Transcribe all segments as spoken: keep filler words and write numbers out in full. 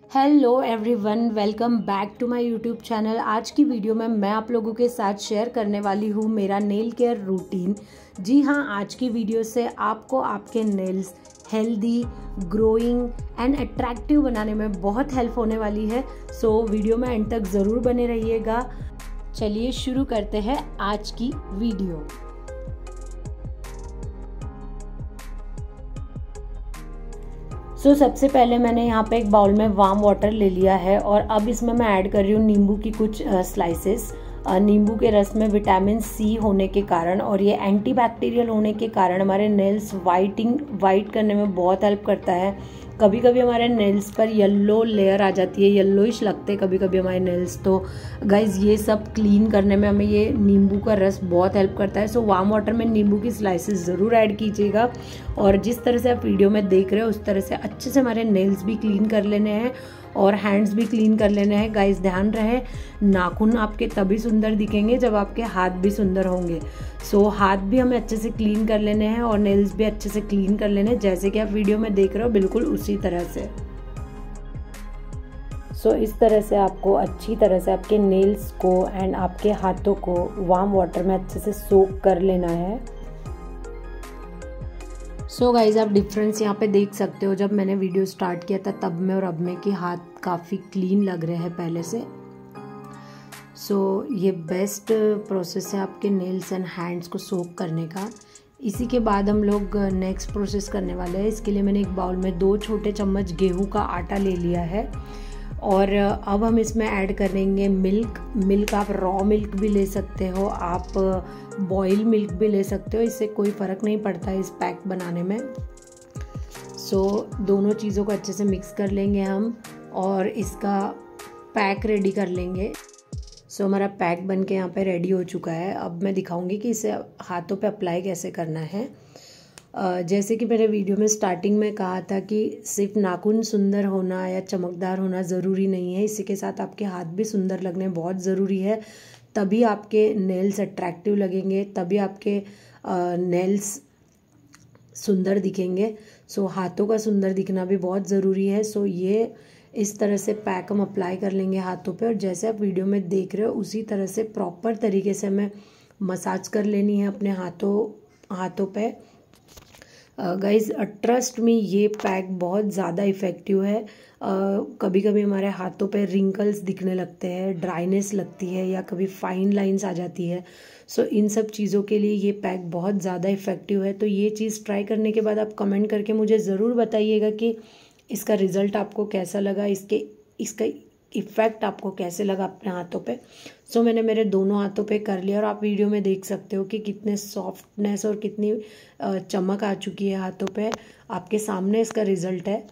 Hello everyone, welcome back to my YouTube channel. आज की video में मैं आप लोगों के साथ शेयर करने वाली हूँ मेरा नेल केयर रूटीन। जी हाँ, आज की वीडियो से आपको आपके nails healthy, growing and attractive बनाने में बहुत हेल्प होने वाली है। सो वीडियो में एंड तक ज़रूर बने रहिएगा। चलिए शुरू करते हैं आज की वीडियो। सो so, सबसे पहले मैंने यहाँ पे एक बाउल में वार्म वाटर ले लिया है और अब इसमें मैं ऐड कर रही हूँ नींबू की कुछ स्लाइसेस। नींबू के रस में विटामिन सी होने के कारण और ये एंटीबैक्टीरियल होने के कारण हमारे नेल्स वाइटिंग वाइट करने में बहुत हेल्प करता है। कभी कभी हमारे नेल्स पर येलो लेयर आ जाती है, येलोइश लगते हैं कभी कभी हमारे नेल्स। तो गाइज ये सब क्लीन करने में हमें ये नींबू का रस बहुत हेल्प करता है। सो वार्म वाटर में नींबू की स्लाइसेस ज़रूर ऐड कीजिएगा और जिस तरह से आप वीडियो में देख रहे हो उस तरह से अच्छे से हमारे नेल्स भी क्लीन कर लेने हैं और हैंड्स भी क्लीन कर लेने हैं। गाइस ध्यान रहे, नाखून आपके तभी सुंदर दिखेंगे जब आपके हाथ भी सुंदर होंगे। सो so, हाथ भी हमें अच्छे से क्लीन कर लेने हैं और नेल्स भी अच्छे से क्लीन कर लेने हैं, जैसे कि आप वीडियो में देख रहे हो बिल्कुल उसी तरह से। सो so, इस तरह से आपको अच्छी तरह से आपके नेल्स को एंड आपके हाथों को वार्म वाटर में अच्छे से सोक कर लेना है। सो so गाइज आप डिफरेंस यहाँ पे देख सकते हो। जब मैंने वीडियो स्टार्ट किया था तब में और अब में के हाथ काफ़ी क्लीन लग रहे हैं पहले से। सो so, ये बेस्ट प्रोसेस है आपके नेल्स एंड हैंड्स को सोक करने का। इसी के बाद हम लोग नेक्स्ट प्रोसेस करने वाले हैं। इसके लिए मैंने एक बाउल में दो छोटे चम्मच गेहूं का आटा ले लिया है और अब हम इसमें ऐड करेंगे मिल्क। मिल्क आप रॉ मिल्क भी ले सकते हो, आप बॉयल मिल्क भी ले सकते हो, इससे कोई फ़र्क नहीं पड़ता है इस पैक बनाने में। सो so, दोनों चीज़ों को अच्छे से मिक्स कर लेंगे हम और इसका पैक रेडी कर लेंगे। सो so, हमारा पैक बन के यहाँ पे रेडी हो चुका है। अब मैं दिखाऊंगी कि इसे हाथों पे अप्लाई कैसे करना है। Uh, जैसे कि मैंने वीडियो में स्टार्टिंग में कहा था कि सिर्फ नाखून सुंदर होना या चमकदार होना ज़रूरी नहीं है, इसी के साथ आपके हाथ भी सुंदर लगने बहुत ज़रूरी है। तभी आपके नेल्स अट्रैक्टिव लगेंगे, तभी आपके नेल्स सुंदर दिखेंगे। सो so, हाथों का सुंदर दिखना भी बहुत ज़रूरी है। सो so, ये इस तरह से पैक हम अप्लाई कर लेंगे हाथों पे और जैसे आप वीडियो में देख रहे हो उसी तरह से प्रॉपर तरीके से हमें मसाज कर लेनी है अपने हाथों हाथों पे। गाइज ट्रस्ट मी, ये पैक बहुत ज़्यादा इफ़ेक्टिव है। uh, कभी कभी हमारे हाथों पे रिंकल्स दिखने लगते हैं, ड्राइनेस लगती है या कभी फाइन लाइंस आ जाती है। सो so, इन सब चीज़ों के लिए ये पैक बहुत ज़्यादा इफ़ेक्टिव है। तो ये चीज़ ट्राई करने के बाद आप कमेंट करके मुझे ज़रूर बताइएगा कि इसका रिज़ल्ट आपको कैसा लगा, इसके इसका इफ़ेक्ट आपको कैसे लगा अपने हाथों पे। सो so, मैंने मेरे दोनों हाथों पे कर लिया और आप वीडियो में देख सकते हो कि कितने सॉफ्टनेस और कितनी चमक आ चुकी है हाथों पे। आपके सामने इसका रिज़ल्ट है।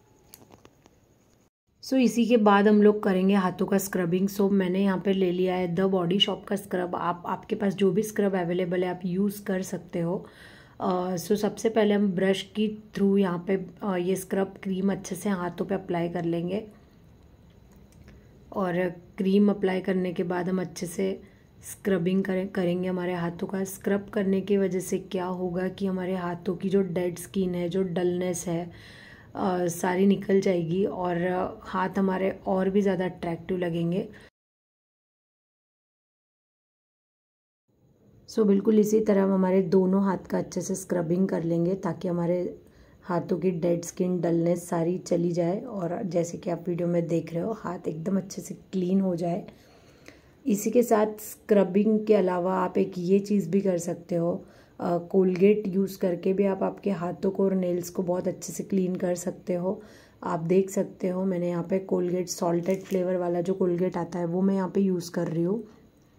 सो so, इसी के बाद हम लोग करेंगे हाथों का स्क्रबिंग। सो so, मैंने यहाँ पे ले लिया है द बॉडी शॉप का स्क्रब। आप आपके पास जो भी स्क्रब अवेलेबल है आप यूज़ कर सकते हो। सो uh, so, सबसे पहले हम ब्रश की थ्रू यहाँ पे uh, ये स्क्रब क्रीम अच्छे से हाथों पे अप्लाई कर लेंगे और क्रीम अप्लाई करने के बाद हम अच्छे से स्क्रबिंग करें करेंगे हमारे हाथों का। स्क्रब करने की वजह से क्या होगा कि हमारे हाथों की जो डेड स्किन है, जो डलनेस है, आ, सारी निकल जाएगी और हाथ हमारे और भी ज़्यादा अट्रैक्टिव लगेंगे। सो बिल्कुल इसी तरह हम हमारे दोनों हाथ का अच्छे से स्क्रबिंग कर लेंगे ताकि हमारे हाथों की डेड स्किन, डलनेस सारी चली जाए और जैसे कि आप वीडियो में देख रहे हो हाथ एकदम अच्छे से क्लीन हो जाए। इसी के साथ स्क्रबिंग के अलावा आप एक ये चीज़ भी कर सकते हो, कोलगेट यूज़ करके भी आप आपके हाथों को और नेल्स को बहुत अच्छे से क्लीन कर सकते हो। आप देख सकते हो मैंने यहाँ पे कोलगेट सॉल्टेड फ्लेवर वाला जो कोलगेट आता है वो मैं यहाँ पे यूज़ कर रही हूँ।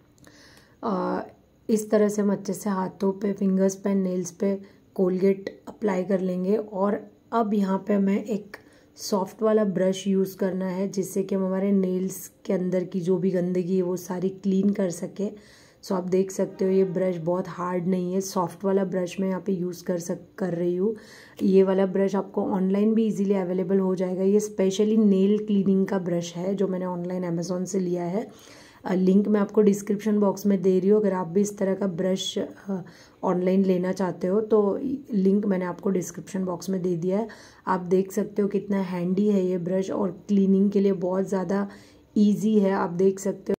इस तरह से हम अच्छे से हाथों पे, फिंगर्स पे, नेल्स पे कोलगेट अप्लाई कर लेंगे और अब यहाँ पे हमें एक सॉफ्ट वाला ब्रश यूज़ करना है जिससे कि हम हमारे नेल्स के अंदर की जो भी गंदगी है वो सारी क्लीन कर सके। सो आप देख सकते हो ये ब्रश बहुत हार्ड नहीं है, सॉफ्ट वाला ब्रश मैं यहाँ पे यूज़ कर सक कर रही हूँ। ये वाला ब्रश आपको ऑनलाइन भी इजीली अवेलेबल हो जाएगा। ये स्पेशली नेल क्लीनिंग का ब्रश है जो मैंने ऑनलाइन अमेज़ॉन से लिया है। लिंक मैं आपको डिस्क्रिप्शन बॉक्स में दे रही हूँ। अगर आप भी इस तरह का ब्रश ऑनलाइन लेना चाहते हो तो लिंक मैंने आपको डिस्क्रिप्शन बॉक्स में दे दिया है। आप देख सकते हो कितना हैंडी है ये ब्रश और क्लीनिंग के लिए बहुत ज़्यादा ईजी है, आप देख सकते हो।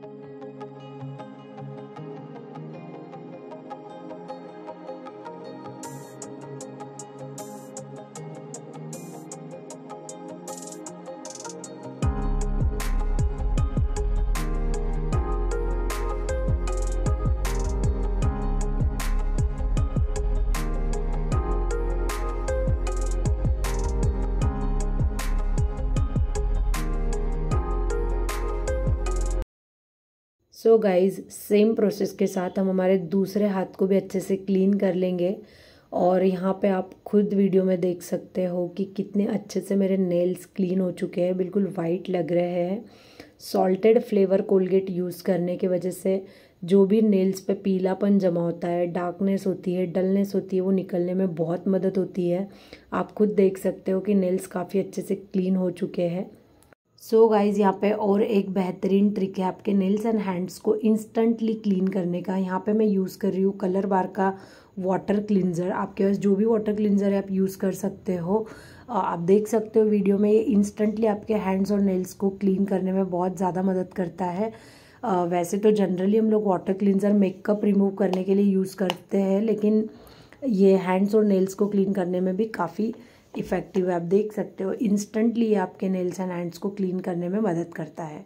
सो गाइज़, सेम प्रोसेस के साथ हम हमारे दूसरे हाथ को भी अच्छे से क्लीन कर लेंगे। और यहाँ पे आप खुद वीडियो में देख सकते हो कि कितने अच्छे से मेरे नेल्स क्लीन हो चुके हैं, बिल्कुल वाइट लग रहे हैं। सॉल्टेड फ्लेवर कोलगेट यूज़ करने की वजह से जो भी नेल्स पे पीलापन जमा होता है, डार्कनेस होती है, डलनेस होती है, वो निकलने में बहुत मदद होती है। आप खुद देख सकते हो कि नेल्स काफ़ी अच्छे से क्लीन हो चुके हैं। सो गाइज़, यहाँ पे और एक बेहतरीन ट्रिक है आपके नेल्स एंड हैंड्स को इंस्टेंटली क्लीन करने का। यहाँ पे मैं यूज़ कर रही हूँ कलर बार का वाटर क्लिनज़र। आपके पास जो भी वाटर क्लिनज़र है आप यूज़ कर सकते हो। आप देख सकते हो वीडियो में, ये इंस्टेंटली आपके हैंड्स और नेल्स को क्लीन करने में बहुत ज़्यादा मदद करता है। आ, वैसे तो जनरली हम लोग वाटर क्लिनज़र मेकअप रिमूव करने के लिए यूज़ करते हैं, लेकिन ये हैंड्स और नेल्स को क्लीन करने में भी काफ़ी इफ़ेक्टिव है। आप देख सकते हो इंस्टेंटली आपके नेल्स एंड हैंड्स को क्लीन करने में मदद करता है।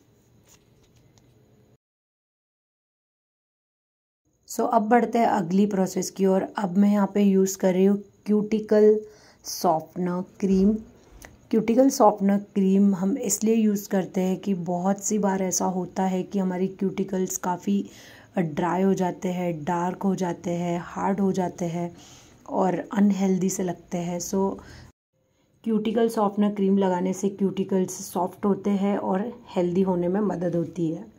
सो so, अब बढ़ते हैं अगली प्रोसेस की ओर। अब मैं यहाँ पे यूज़ कर रही हूँ cuticle softener cream. Cuticle softener cream हम इसलिए यूज़ करते हैं कि बहुत सी बार ऐसा होता है कि हमारी क्यूटिकल्स काफ़ी ड्राई हो जाते हैं, डार्क हो जाते हैं, हार्ड हो जाते हैं और अनहेल्दी से लगते हैं। सो क्यूटिकल सॉफ्टनर क्रीम लगाने से क्यूटिकल्स सॉफ्ट होते हैं और हेल्दी होने में मदद होती है।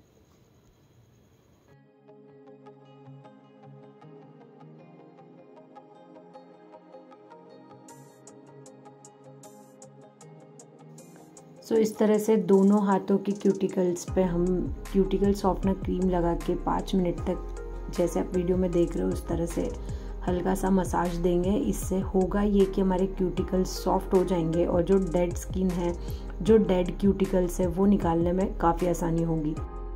सो so, इस तरह से दोनों हाथों की क्यूटिकल्स पे हम क्यूटिकल सॉफ्टनर क्रीम लगा के पाँच मिनट तक, जैसे आप वीडियो में देख रहे हो उस तरह से हल्का सा मसाज देंगे। इससे होगा ये कि हमारे क्यूटिकल्स सॉफ्ट हो जाएंगे और जो डेड स्किन है, जो डेड क्यूटिकल्स है, वो निकालने में काफ़ी आसानी होगी।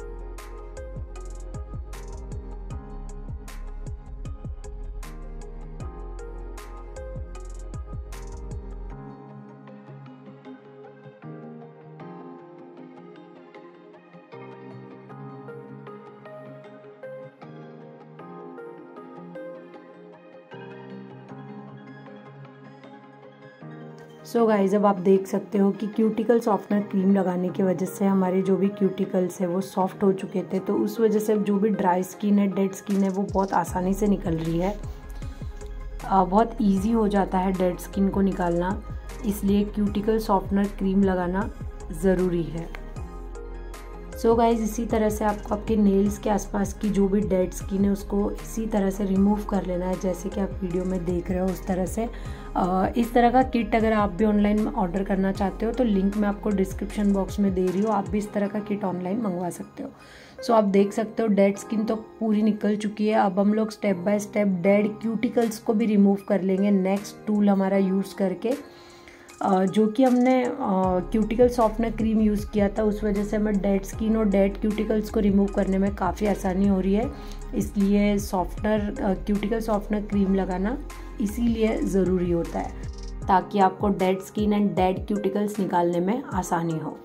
सो so गाइज, अब आप देख सकते हो कि क्यूटिकल सॉफ्टनर क्रीम लगाने की वजह से हमारे जो भी क्यूटिकल्स है वो सॉफ्ट हो चुके थे, तो उस वजह से जो भी ड्राई स्किन है, डेड स्किन है, वो बहुत आसानी से निकल रही है। आ, बहुत इजी हो जाता है डेड स्किन को निकालना, इसलिए क्यूटिकल सॉफ्टनर क्रीम लगाना ज़रूरी है। सो so गाइज, इसी तरह से आपको आपके नेल्स के आसपास की जो भी डेड स्किन है उसको इसी तरह से रिमूव कर लेना है, जैसे कि आप वीडियो में देख रहे हो उस तरह से। आ, इस तरह का किट अगर आप भी ऑनलाइन ऑर्डर करना चाहते हो तो लिंक मैं आपको डिस्क्रिप्शन बॉक्स में दे रही हूँ, आप भी इस तरह का किट ऑनलाइन मंगवा सकते हो। सो so, आप देख सकते हो डेड स्किन तो पूरी निकल चुकी है। अब हम लोग step by step dead cuticles को भी रिमूव कर लेंगे नेक्स्ट टूल हमारा यूज़ करके। Uh, जो कि हमने क्यूटिकल सॉफ्टनर क्रीम यूज़ किया था, उस वजह से हमें डेड स्किन और डेड क्यूटिकल्स को रिमूव करने में काफ़ी आसानी हो रही है। इसलिए सॉफ्टनर क्यूटिकल सॉफ्टनर क्रीम लगाना इसीलिए ज़रूरी होता है, ताकि आपको dead skin and dead cuticles निकालने में आसानी हो।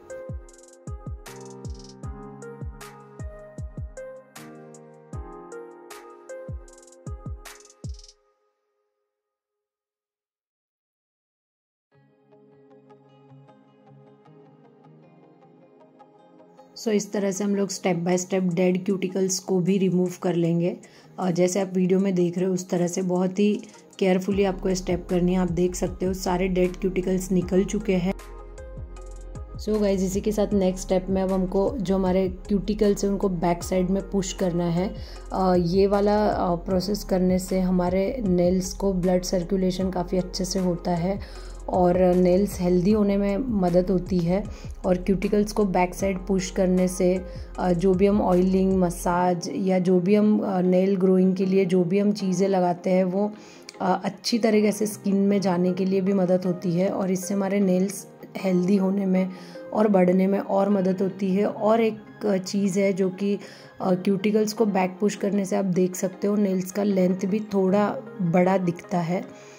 सो so, इस तरह से हम लोग step by step dead cuticles को भी रिमूव कर लेंगे। और जैसे आप वीडियो में देख रहे हो उस तरह से बहुत ही केयरफुली आपको स्टेप करनी है। आप देख सकते हो सारे डेड क्यूटिकल्स निकल चुके हैं। सो so गाइज, इसी के साथ नेक्स्ट स्टेप में अब हमको जो हमारे क्यूटिकल्स हैं उनको बैक साइड में पुश करना है। आ, ये वाला प्रोसेस करने से हमारे नेल्स को ब्लड सर्कुलेशन काफ़ी अच्छे से होता है और नेल्स हेल्दी होने में मदद होती है। और क्यूटिकल्स को बैक साइड पुश करने से जो भी हम ऑयलिंग, मसाज या जो भी हम नेल ग्रोइंग के लिए जो भी हम चीज़ें लगाते हैं वो अच्छी तरीके से स्किन में जाने के लिए भी मदद होती है, और इससे हमारे नेल्स हेल्दी होने में और बढ़ने में और मदद होती है। और एक चीज़ है जो कि क्यूटिकल्स को बैक पुश करने से आप देख सकते हो नेल्स का लेंथ भी थोड़ा बड़ा दिखता है।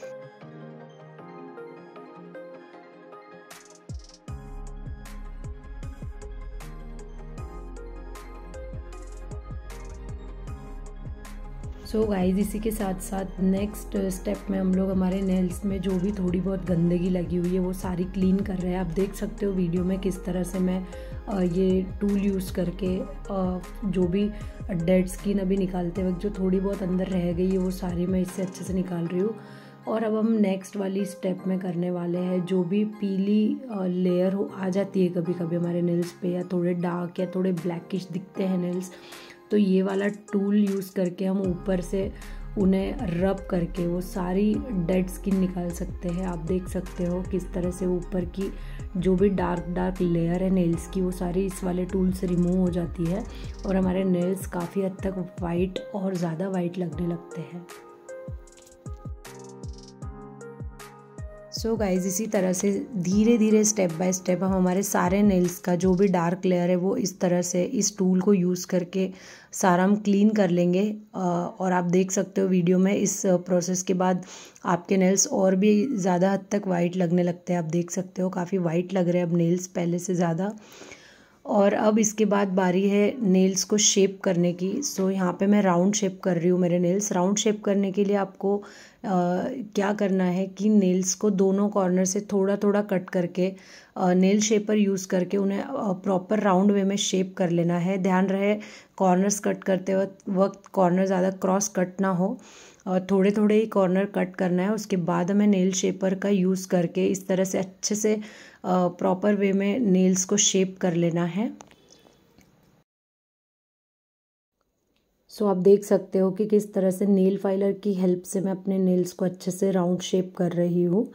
सो so गाइस, इसी के साथ साथ नेक्स्ट स्टेप में हम लोग हमारे नेल्स में जो भी थोड़ी बहुत गंदगी लगी हुई है वो सारी क्लीन कर रहे हैं। आप देख सकते हो वीडियो में किस तरह से मैं ये टूल यूज़ करके जो भी डेड स्किन अभी निकालते वक्त जो थोड़ी बहुत अंदर रह गई है वो सारी मैं इससे अच्छे से निकाल रही हूँ। और अब हम नेक्स्ट वाली स्टेप में करने वाले हैं, जो भी पीली लेयर हो आ जाती है कभी कभी हमारे नेल्स पे, या थोड़े डार्क या थोड़े ब्लैकिश दिखते हैं नेल्स, तो ये वाला टूल यूज़ करके हम ऊपर से उन्हें रब करके वो सारी डेड स्किन निकाल सकते हैं। आप देख सकते हो किस तरह से ऊपर की जो भी डार्क डार्क लेयर है नेल्स की वो सारी इस वाले टूल से रिमूव हो जाती है, और हमारे नेल्स काफ़ी हद तक वाइट और ज़्यादा वाइट लगने लगते हैं। सो so गाइज, इसी तरह से धीरे धीरे स्टेप बाय स्टेप हम हमारे सारे नेल्स का जो भी डार्क लेयर है वो इस तरह से इस टूल को यूज़ करके सारा हम क्लीन कर लेंगे। और आप देख सकते हो वीडियो में इस प्रोसेस के बाद आपके नेल्स और भी ज़्यादा हद तक वाइट लगने लगते हैं। आप देख सकते हो काफ़ी वाइट लग रहे हैं अब नेल्स पहले से ज़्यादा। और अब इसके बाद बारी है नेल्स को शेप करने की। सो यहाँ पे मैं राउंड शेप कर रही हूँ मेरे नेल्स। राउंड शेप करने के लिए आपको आ, क्या करना है कि नेल्स को दोनों कॉर्नर से थोड़ा थोड़ा कट करके नेल शेपर यूज़ करके उन्हें प्रॉपर राउंड वे में शेप कर लेना है। ध्यान रहे कॉर्नर्स कट करते वक्त वक्त कॉर्नर ज़्यादा क्रॉस कट ना हो, और थोड़े थोड़े ही कॉर्नर कट करना है। उसके बाद हमें नेल शेपर का यूज़ करके इस तरह से अच्छे से प्रॉपर वे में नेल्स को शेप कर लेना है। सो so, आप देख सकते हो कि किस तरह से नेल फाइलर की हेल्प से मैं अपने नेल्स को अच्छे से राउंड शेप कर रही हूँ।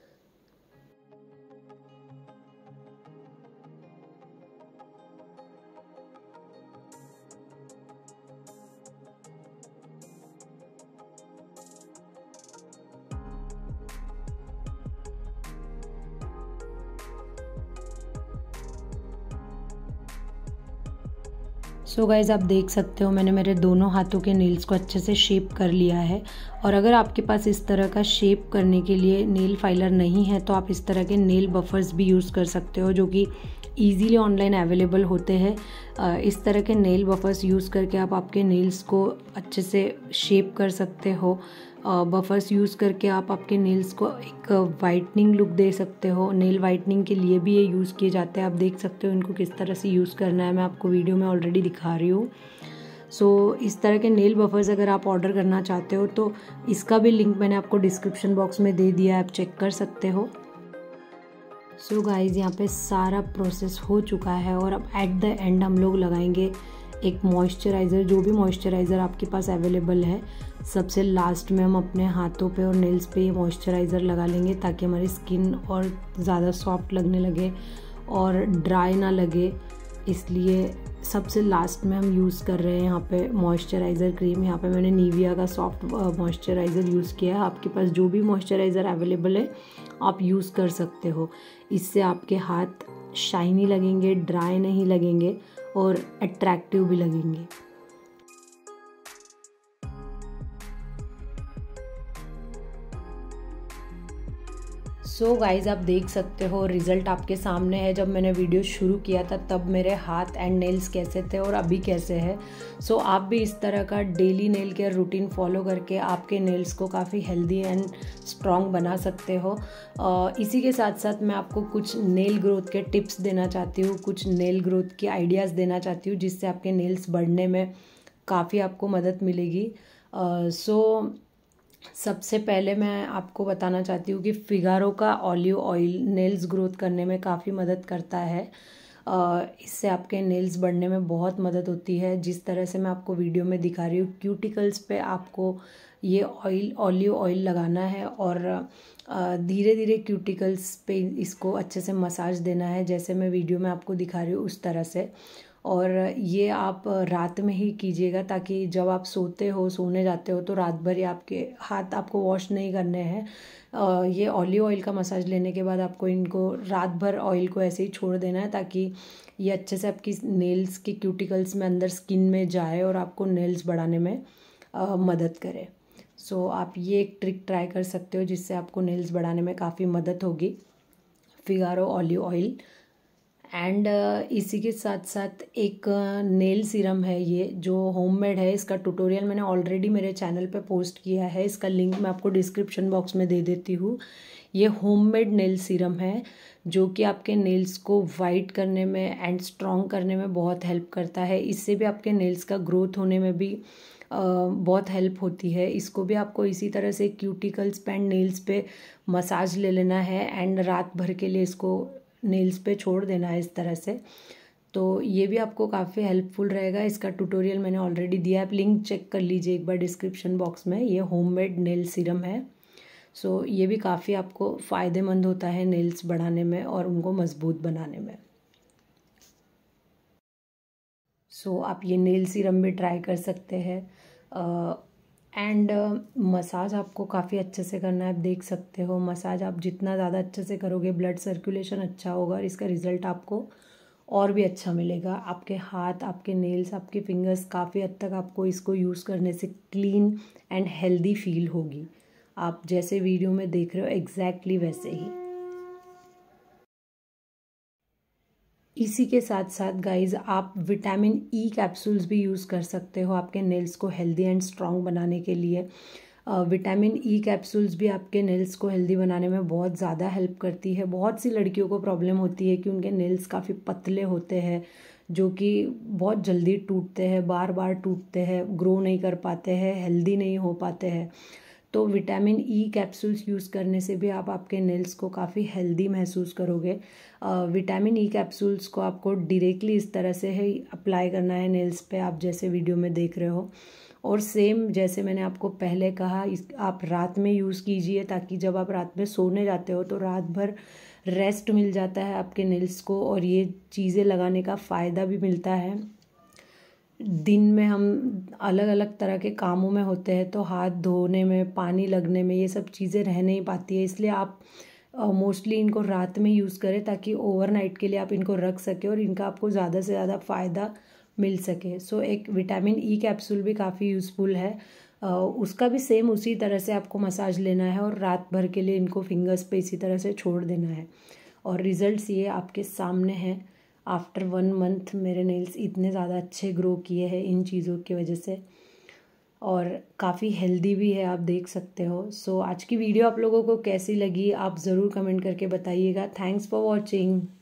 सो so गाइज़, आप देख सकते हो मैंने मेरे दोनों हाथों के नेल्स को अच्छे से शेप कर लिया है। और अगर आपके पास इस तरह का शेप करने के लिए नेल फाइलर नहीं है तो आप इस तरह के नेल बफर्स भी यूज़ कर सकते हो, जो कि ईजीली ऑनलाइन अवेलेबल होते हैं। इस तरह के नेल बफर्स यूज़ करके आप आपके नेल्स को अच्छे से शेप कर सकते हो। बफर्स यूज़ करके आप आपके नेल्स को एक वाइटनिंग लुक दे सकते हो। नेल वाइटनिंग के लिए भी ये यूज़ किए जाते हैं। आप देख सकते हो इनको किस तरह से यूज़ करना है, मैं आपको वीडियो में ऑलरेडी दिखा रही हूँ। सो so, इस तरह के नेल बफर्स अगर आप ऑर्डर करना चाहते हो तो इसका भी लिंक मैंने आपको डिस्क्रिप्शन बॉक्स में दे दिया है, आप चेक कर सकते हो। सो so गाइज़, यहाँ पे सारा प्रोसेस हो चुका है और अब एट द एंड हम लोग लगाएंगे एक मॉइस्चराइज़र, जो भी मॉइस्चराइज़र आपके पास अवेलेबल है। सबसे लास्ट में हम अपने हाथों पे और नेल्स पे ये मॉइस्चराइज़र लगा लेंगे ताकि हमारी स्किन और ज़्यादा सॉफ्ट लगने लगे और ड्राई ना लगे, इसलिए सबसे लास्ट में हम यूज़ कर रहे हैं यहाँ पे मॉइस्चराइज़र क्रीम। यहाँ पे मैंने निविया का सॉफ्ट मॉइस्चराइज़र यूज़ किया है। आपके पास जो भी मॉइस्चराइज़र अवेलेबल है आप यूज़ कर सकते हो। इससे आपके हाथ शाइनी लगेंगे, ड्राई नहीं लगेंगे और अट्रैक्टिव भी लगेंगे। सो so गाइज़, आप देख सकते हो रिज़ल्ट आपके सामने है। जब मैंने वीडियो शुरू किया था तब मेरे हाथ एंड नेल्स कैसे थे और अभी कैसे है। सो so, आप भी इस तरह का daily nail care routine follow करके आपके नेल्स को काफ़ी हेल्दी एंड स्ट्रॉन्ग बना सकते हो। uh, इसी के साथ साथ मैं आपको कुछ नेल ग्रोथ के टिप्स देना चाहती हूँ, कुछ नेल ग्रोथ की आइडियाज़ देना चाहती हूँ जिससे आपके नेल्स बढ़ने में काफ़ी आपको मदद मिलेगी। सो uh, so, सबसे पहले मैं आपको बताना चाहती हूँ कि फिगारो का ऑलिव ऑयल नेल्स ग्रोथ करने में काफ़ी मदद करता है। इससे आपके नेल्स बढ़ने में बहुत मदद होती है। जिस तरह से मैं आपको वीडियो में दिखा रही हूँ, क्यूटिकल्स पे आपको ये ऑयल ऑलिव ऑयल लगाना है और धीरे धीरे क्यूटिकल्स पे इसको अच्छे से मसाज देना है, जैसे मैं वीडियो में आपको दिखा रही हूँ उस तरह से। और ये आप रात में ही कीजिएगा ताकि जब आप सोते हो सोने जाते हो तो रात भर ये आपके हाथ आपको वॉश नहीं करने हैं। ये ऑलिव ऑयल का मसाज लेने के बाद आपको इनको रात भर ऑयल को ऐसे ही छोड़ देना है ताकि ये अच्छे से आपकी नेल्स की क्यूटिकल्स में अंदर स्किन में जाए और आपको नेल्स बढ़ाने में आ, मदद करे। सो so, आप ये एक ट्रिक ट्राई कर सकते हो जिससे आपको नेल्स बढ़ाने में काफ़ी मदद होगी, फिगारो ऑलिव ऑयल। एंड इसी के साथ साथ एक नेल सीरम है ये जो होममेड है, इसका ट्यूटोरियल मैंने ऑलरेडी मेरे चैनल पे पोस्ट किया है, इसका लिंक मैं आपको डिस्क्रिप्शन बॉक्स में दे देती हूँ। ये होममेड नेल सीरम है जो कि आपके नेल्स को वाइट करने में एंड स्ट्रॉन्ग करने में बहुत हेल्प करता है। इससे भी आपके नेल्स का ग्रोथ होने में भी Uh, बहुत हेल्प होती है। इसको भी आपको इसी तरह से क्यूटिकल्स पे एंड नेल्स पे मसाज ले लेना है एंड रात भर के लिए इसको नेल्स पे छोड़ देना है इस तरह से। तो ये भी आपको काफ़ी हेल्पफुल रहेगा। इसका ट्यूटोरियल मैंने ऑलरेडी दिया है, आप लिंक चेक कर लीजिए एक बार डिस्क्रिप्शन बॉक्स में। ये होममेड नेल सीरम है। सो so, ये भी काफ़ी आपको फ़ायदेमंद होता है नेल्स बढ़ाने में और उनको मजबूत बनाने में। सो so, आप ये नेल सीरम भी ट्राई कर सकते हैं। एंड मसाज आपको काफ़ी अच्छे से करना है। आप देख सकते हो मसाज आप जितना ज़्यादा अच्छे से करोगे ब्लड सर्कुलेशन अच्छा होगा और इसका रिज़ल्ट आपको और भी अच्छा मिलेगा। आपके हाथ, आपके नेल्स, आपके फिंगर्स काफ़ी हद तक आपको इसको यूज़ करने से क्लीन एंड हेल्दी फील होगी। आप जैसे वीडियो में देख रहे हो एग्जैक्टली वैसे ही। इसी के साथ साथ गाइज आप विटामिन ई कैप्सूल्स भी यूज़ कर सकते हो आपके नेल्स को हेल्दी एंड स्ट्रॉन्ग बनाने के लिए। विटामिन ई कैप्सूल्स भी आपके नेल्स को हेल्दी बनाने में बहुत ज़्यादा हेल्प करती है। बहुत सी लड़कियों को प्रॉब्लम होती है कि उनके नेल्स काफ़ी पतले होते हैं जो कि बहुत जल्दी टूटते हैं, बार बार टूटते हैं, ग्रो नहीं कर पाते हैं, हेल्दी नहीं हो पाते हैं। तो विटामिन ई कैप्सूल्स यूज़ करने से भी आप आपके नेल्स को काफ़ी हेल्दी महसूस करोगे। विटामिन ई कैप्सूल्स को आपको डायरेक्टली इस तरह से ही अप्लाई करना है नेल्स पे, आप जैसे वीडियो में देख रहे हो। और सेम जैसे मैंने आपको पहले कहा, इस आप रात में यूज़ कीजिए ताकि जब आप रात में सोने जाते हो तो रात भर रेस्ट मिल जाता है आपके नेल्स को और ये चीज़ें लगाने का फ़ायदा भी मिलता है। दिन में हम अलग अलग तरह के कामों में होते हैं तो हाथ धोने में, पानी लगने में ये सब चीज़ें रह नहीं पाती है, इसलिए आप मोस्टली uh, इनको रात में यूज़ करें ताकि ओवरनाइट के लिए आप इनको रख सकें और इनका आपको ज़्यादा से ज़्यादा फ़ायदा मिल सके। सो so, एक विटामिन ई कैप्सूल भी काफ़ी यूज़फुल है। uh, उसका भी सेम उसी तरह से आपको मसाज लेना है और रात भर के लिए इनको फिंगर्स पे इसी तरह से छोड़ देना है और रिज़ल्ट्स ये आपके सामने हैं। आफ्टर वन मंथ मेरे नेल्स इतने ज़्यादा अच्छे ग्रो किए हैं इन चीज़ों की वजह से और काफ़ी हेल्दी भी है, आप देख सकते हो। सो so, आज की वीडियो आप लोगों को कैसी लगी आप ज़रूर कमेंट करके बताइएगा। Thanks for watching.